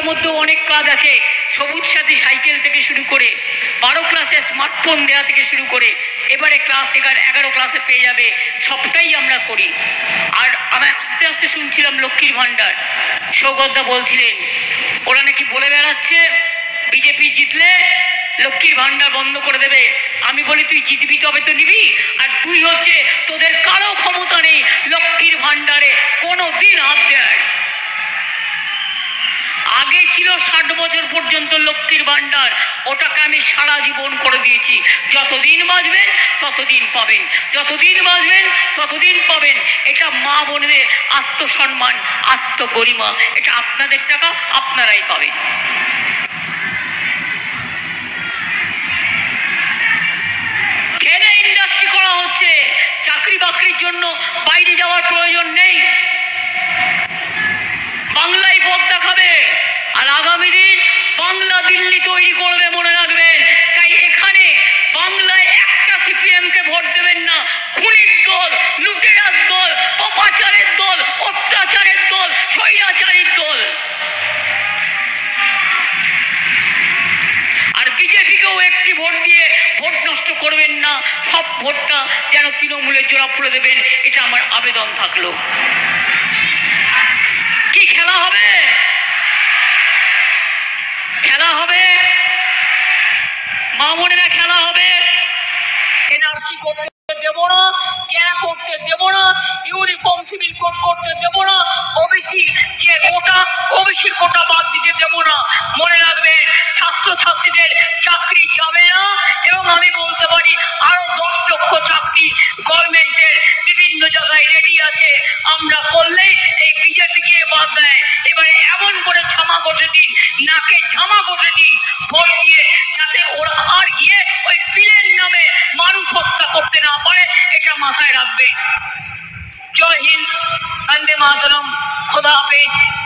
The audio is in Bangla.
মধ্যেও অনেক কাজ আছে। সবুজ সাথী সাইকেল থেকে শুরু করে 12 ক্লাসে স্মার্টফোন দেওয়া থেকে শুরু করে এবারে ক্লাস 11 ক্লাসে পেয়ে যাবে, সবটাই আমরা করি। আর আমি আস্তে আস্তে শুনছিলাম লক্ষ্মীর ভান্ডার, সৌগতদা বলছিলেন ওরা নাকি বলে বেড়াচ্ছে বিজেপি জিতলে লক্ষ্মীর ভান্ডার বন্ধ করে দেবে। আমি বলি তুই জিতবি তবে তো নিবি, আর তুই হচ্ছে তোদের কারো ক্ষমতা নেই লক্ষ্মীর ভান্ডারে কোনো দিন হাত দেয়। আগে ছিল 60 বছর পর্যন্ত লক্ষ্মীর ভান্ডার, ওটাকে আমি সারা জীবন করে দিয়েছি। যতদিন বাঁচবেন ততদিন পাবেন, যতদিন বাঁচবেন ততদিন পাবেন। এটা মা বোনদের আত্মসম্মান, আত্মগরিমা, এটা আপনাদের টাকা, আপনারাই পাবেন। ইন্ডাস্ট্রি করা হচ্ছে, চাকরি বাকরির জন্য বাইরে যাওয়ার প্রয়োজন নেই, বাংলায় পথ দেখাবে। আর আগামী দিন বাংলা দিল্লি তৈরি করবে, মনে রাখবেন। তাই এখানে বাংলায় একটা সিপিএম কে ভোট দেবেন না, খুনির দল, লুটেরার দল, অপাচারের দল, অত্যাচারের দল, স্বৈরাচারীর দল। আর বিজেপিকেও একটি ভোট দিয়ে ভোট নষ্ট করবেন না, সব ভোটটা যেন তৃণমূলের জোড়া ফুলে দেবেন, এটা আমার আবেদন থাকলো। কি খেলা হবে? খেলা হবে মা বোনেরা, খেলা হবে। এনআরসি করতে দেব না, কেনা করতে দেব না, ইউনিফর্ম সিভিল কোড করতে দেব না, ওবিসি যে কোটা, ওবিসির কোটা বাদ দিতে দেব না। মনে রাখবেন ছাত্রছাত্রীদের চাকরি যাবে না, এবং আমি বলতে পারি আরো 10 লক্ষ চাকরি গভর্নমেন্টের বিভিন্ন জায়গায় রেডি আছে। আমরা করলেই এই বিজেপিকে বাদ দেয়। এবারে এমন করে ঝামা ঘষে দিন, নাকে ঝামা ঘষে দিন ভোট দিয়ে, যাতে ওরা আর গিয়ে ওই পিলের নামে মানুষ হত্যা করতে না পারে, এটা মাথায় রাখবে। জয় হিন্দ, বন্দে মাতরম, খোদা হাফেজ।